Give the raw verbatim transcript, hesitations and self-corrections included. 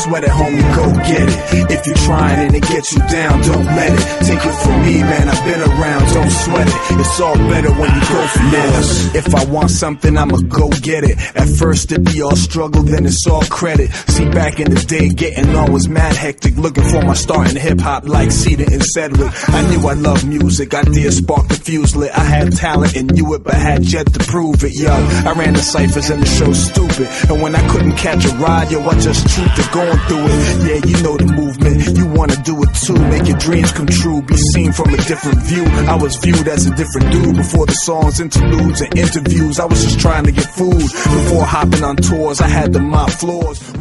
sweat it, homie, go get it. If you're trying and it gets you down, don't let it. Take it from me, man, I've been around, don't sweat it. It's all better when you go for yours. If I want something, I'ma go get it. At first it be all struggle, then it's all credit. See, back in the day, getting on was mad hectic. Looking for my start in hip-hop like Cedar and Cedric. I knew I loved music, ideas sparked the fuse lit. I had talent and knew it, but had yet to prove it, yo. I ran the ciphers and the show stupid. And when I couldn't catch a ride, yo, I just trooped it, going through it. Yeah, you know the movement, you wanna do it too. Make your dreams come true, be seen from a different view. I was viewed as a different dude before the songs, interludes, and interviews. I was just trying to get food before hopping on tours. I had to mop floors.